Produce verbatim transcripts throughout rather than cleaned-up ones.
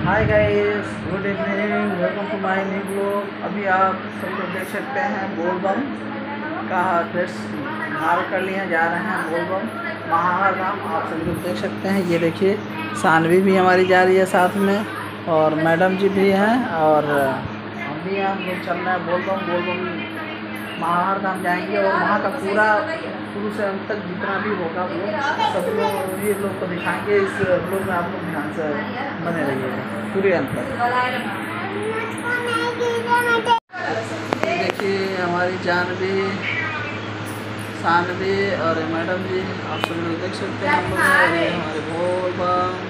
Hi guys, good evening, welcome to my new blog. अभी आप सब लोग देख सकते हैं बोलबम का ड्रेस हार कर लिए जा रहे हैं बोलबम महाराम। आप सब लोग देख सकते हैं, ये देखिए सानवी भी हमारी जा रही है साथ में और मैडम जी भी हैं और हम भी हैं। हम लोग चल रहे हैं बोलबम बोलबम महाराम जाएंगे और वहाँ का पूरा शुरू से अंत तक जितना भी होगा वो सब लोग ये लोग को दिखाएंगे। इस ब्लॉग में आप लोग ध्यान से बने रहिएगा पूरे अंत तक। देखिए हमारी जानवी सानवी और मैडम जी, आप सब लोग देख सकते हैं हम लोग हमारे बोलबम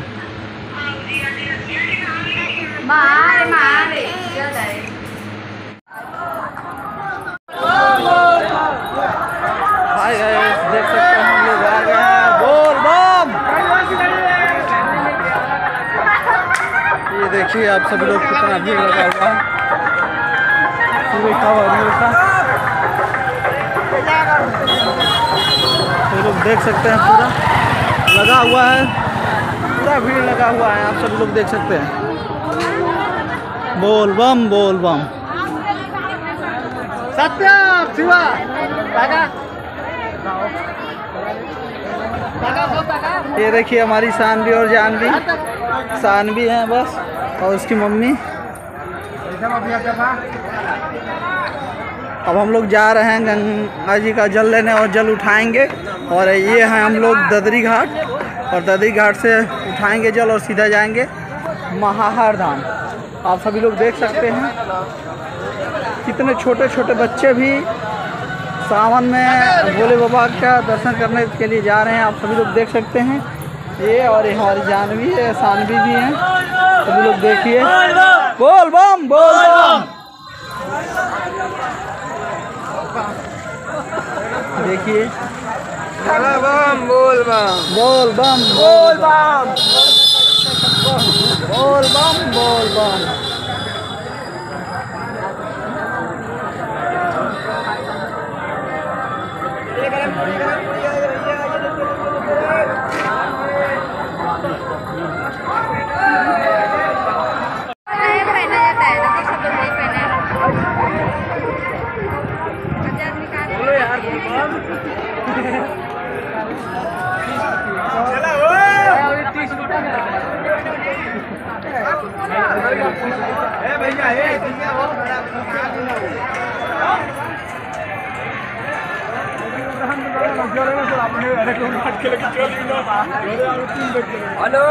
देख सकते हैं हम लोग आ गए हैं बोलबम। ये देखिए आप सब लोग कितना भीड़ लगा हुआ है, पूरे का तो लोग देख सकते हैं पूरा लगा हुआ है, पूरा भीड़ लगा हुआ है। आप सब लोग देख सकते हैं बोलबम बोलबम। सत्य शिवा ये देखिए हमारी सानवी और जानवी, सानवी हैं बस और उसकी मम्मी। अब हम लोग जा रहे हैं गंगा जी का जल लेने और जल उठाएंगे। और ये हैं हम लोग ददरी घाट और ददरी घाट से उठाएंगे जल और सीधा जाएंगे महाहार धाम। आप सभी लोग देख सकते हैं कितने छोटे छोटे बच्चे भी सावन में भोले बाबा का दर्शन करने के लिए जा रहे हैं। आप सभी लोग देख सकते हैं ये और ये हमारी जानवी है, सानवी भी हैं। सभी लोग देखिए बोलबम बोलबम। देखिए बोलबम बोलबम बोलबम बोलबम बोलबम बोलबम। हेलो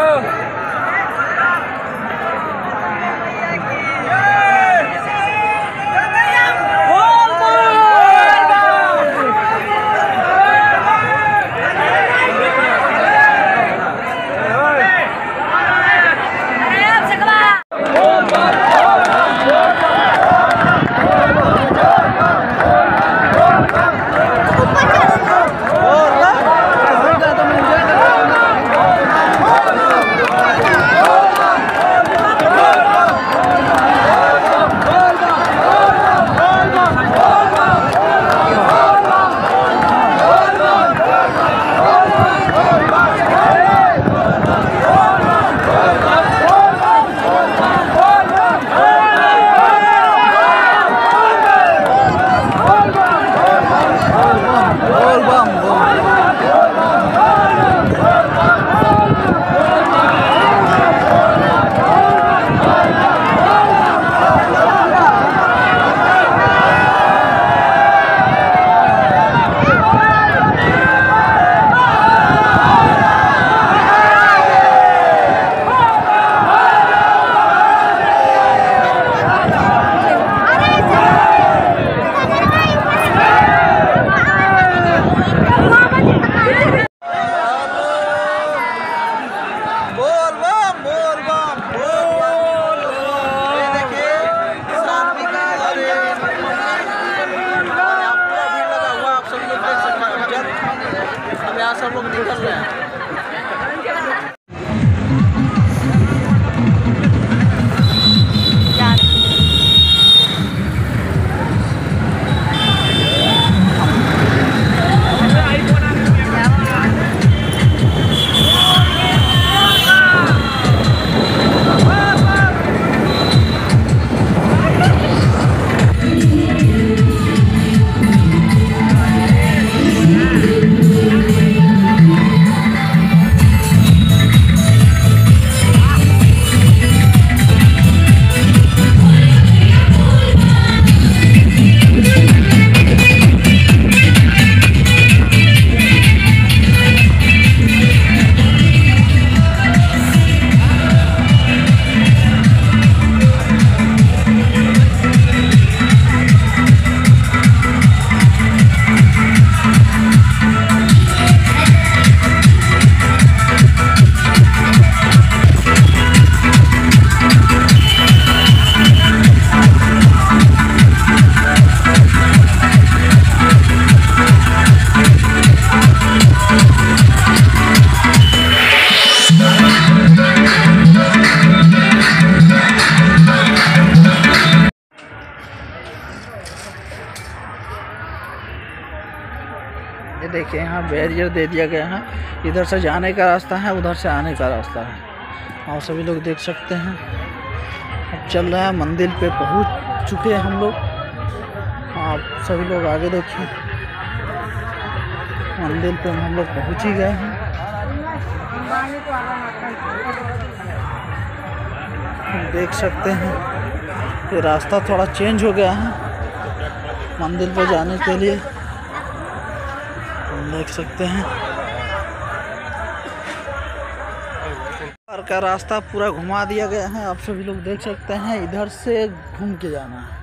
सब लोग निकल रहे हैं। Wow! देखिए यहाँ बैरियर दे दिया गया है, इधर से जाने का रास्ता है, उधर से आने का रास्ता है। आप सभी लोग देख सकते हैं। अब चल रहा है, मंदिर पे पहुंच चुके हैं हम लोग। आप सभी लोग आगे देखिए, मंदिर पे हम लोग पहुंच ही गए हैं। देख सकते हैं ये रास्ता थोड़ा चेंज हो गया है मंदिर पे जाने के लिए, देख सकते हैं। का रास्ता पूरा घुमा दिया गया है, आप सभी लोग देख सकते हैं। इधर से घूम के जाना है।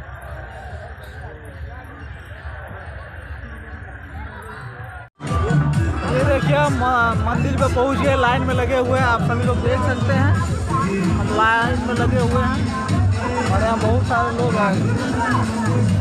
ये देखिए मंदिर पे पहुंच गए, लाइन में लगे हुए हैं, आप सभी लोग देख सकते हैं। हम लाइन में लगे हुए हैं और यहाँ बहुत सारे लोग आए।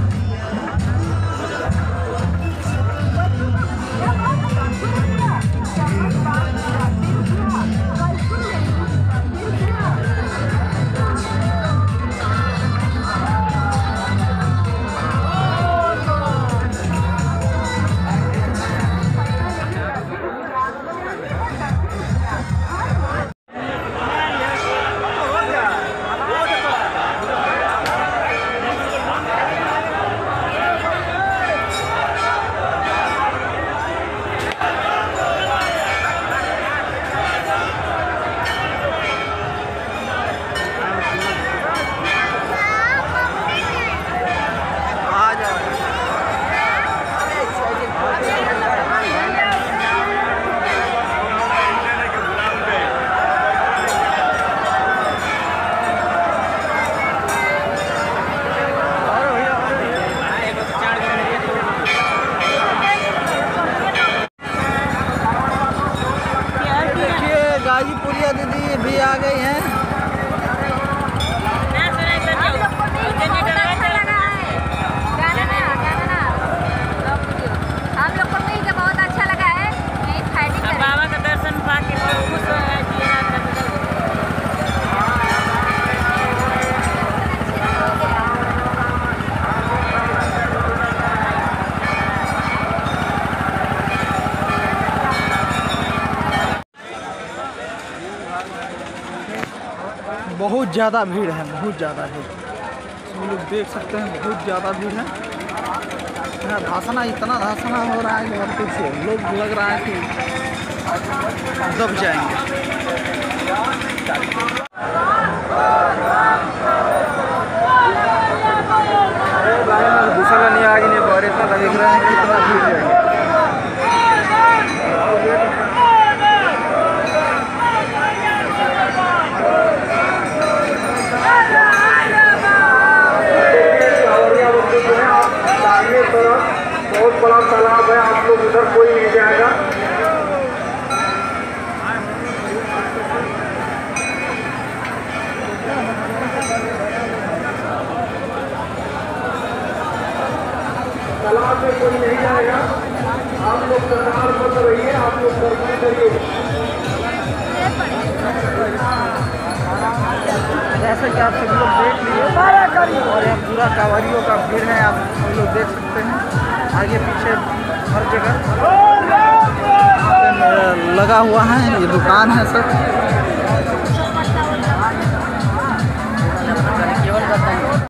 गाजीपुरिया दीदी भी आ गई हैं। हम लोग को मिल के बहुत अच्छा लगा है। बाबा का दर्शन पाके बहुत खुश हो गए। बहुत ज़्यादा भीड़ है, बहुत ज़्यादा भीड़, हम लोग देख सकते हैं। बहुत ज़्यादा भीड़ है। यहाँ धासना, इतना धासना हो रहा है कि हम कुछ लोग लग रहा है कि दब जाएंगे। दूसरा नहीं आगे नहीं बढ़ इतना लग रहा है कि इतना भीड़ है। बहुत बड़ा तालाब है, आप लोग उधर कोई नहीं जाएगा। तालाब में कोई नहीं जाएगा, आप लोग सरकार बंद रहिए, आप लोग दर्शन करिए। जैसे कि आप सभी लोग देख लीजिए, और यहाँ पूरा कांवरियों का भीड़ है, आप सभी लोग देख सकते हैं। आगे पीछे हर जगह लगा हुआ है, ये दुकान है सब।